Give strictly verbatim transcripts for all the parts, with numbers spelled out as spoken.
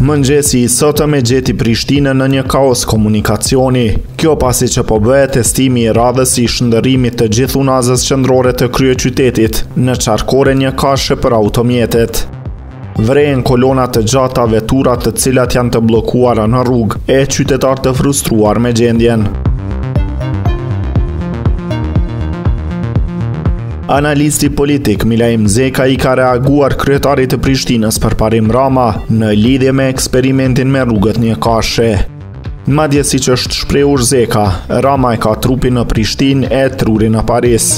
Mëngjesi i sotëm e gjeti Prishtinën në një kaos komunikacioni. Kjo pasi që po bëhet testimi i radhës i shndërrimit të gjithë unazës qendrore të kryeqytetit në qarkore një kashe për automjetet. Vrehen kolona të gjata vetura të cilat janë të bllokuara në rrugë e qytetarë të frustruar me gjendjen. Analisti politik Milaim Zeka i ka reaguar kryetarit të Prishtinës përparim Rama në lidhje me eksperimentin me rrugët një kashe. Madje siç është shprehur Zeka, Rama e ka trupin në Prishtinë e trurin në Paris.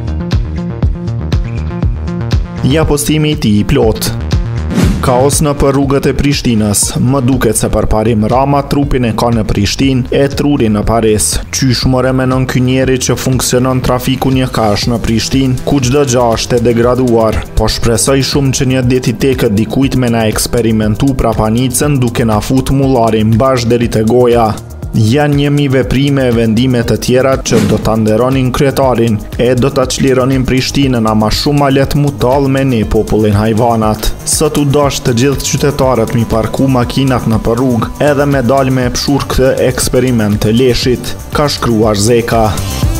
Ja postimi i tij i plot. Kaos në për rrugët e Prishtinës. Më duket se përparim Rama trupin e ka në Prishtinë e trurin në Paris. Qysh more menon ky njeri që funksionon trafiku një kash në Prishtinë, ku çdo gjë është e degraduar. Po shpresoj shumë që një ditë i tekët dikujt me na eksperimentu prapanicën duke na fut mullarin bash deri te goja. Janë një mi veprime e vendime të tjera që do ta nderonin kryetarin e do ta çlironin Prishtinën ama shumë ma let mu tall me ne popullin hajvanat. Sot u dash të gjithë qytetarët mi parku makinat në për rrugë edhe me dal me e pshur këtë eksperiment të leshit, ka shkruar Zeka.